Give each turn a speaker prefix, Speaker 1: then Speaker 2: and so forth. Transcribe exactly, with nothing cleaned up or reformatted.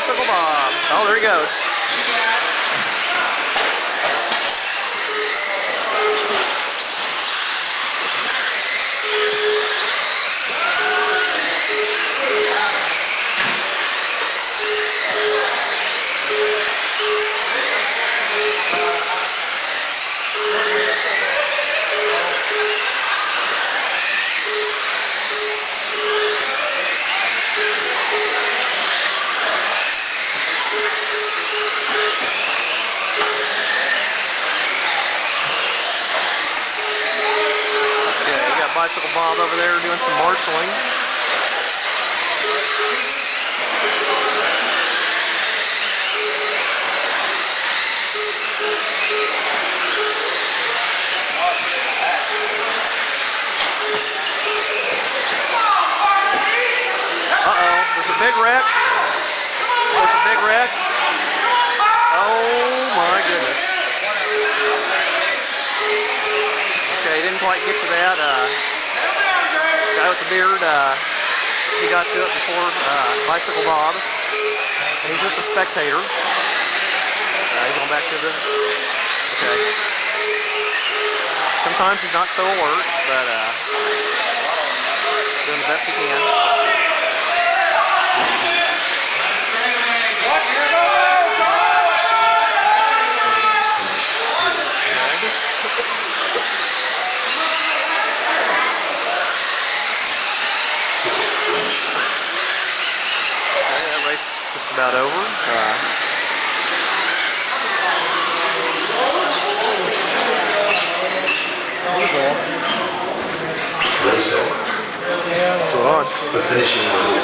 Speaker 1: Bicycle Bob. Oh, there he goes. Bicycle Bob over there doing some marshalling. Uh-oh, there's a big wreck. There's a big wreck. Oh my goodness. Okay, didn't quite get to that. Uh, guy with the beard, uh, he got to it before uh, Bicycle Bob. He's just a spectator. Uh, he's going back to the... Okay. Sometimes he's not so alert, but uh, doing the best he can. Just about over. Uh,
Speaker 2: Race over.
Speaker 1: so on.
Speaker 2: The finishing